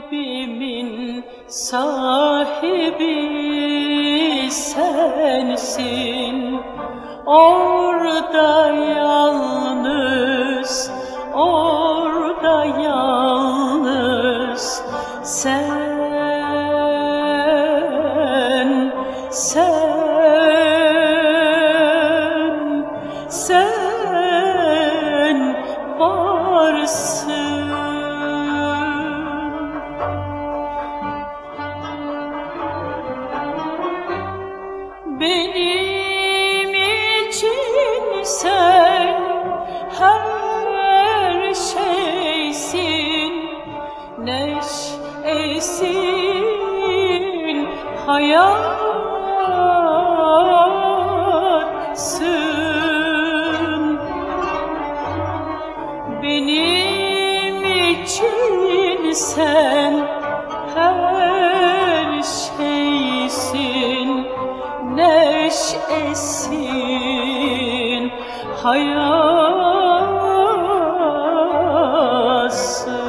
kalbimin sahibi sensin. Orada yalnız, orada yalnız sen, sen varsın. Benim için sen her şeysin, neşesin, hayatsın. Benim için sen her şeysin, neşesin, hayatsın.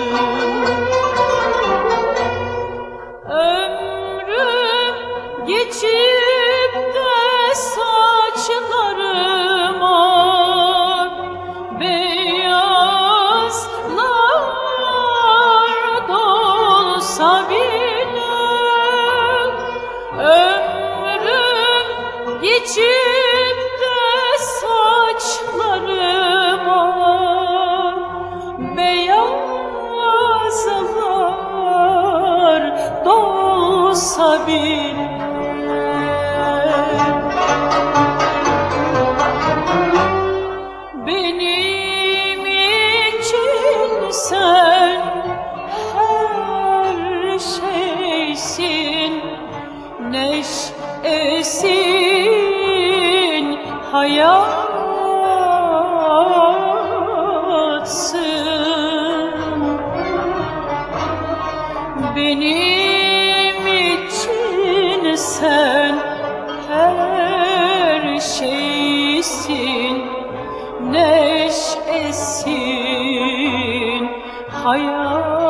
Ömrüm geçip de saçlarıma beyazlar dolsa bile, ömrüm geçip de saçlarıma beyazlar dolsa bile, benim için sen her şeysin, neşesin, hayatsın. Benim için sen her şeysin, neşesin, hayatsın.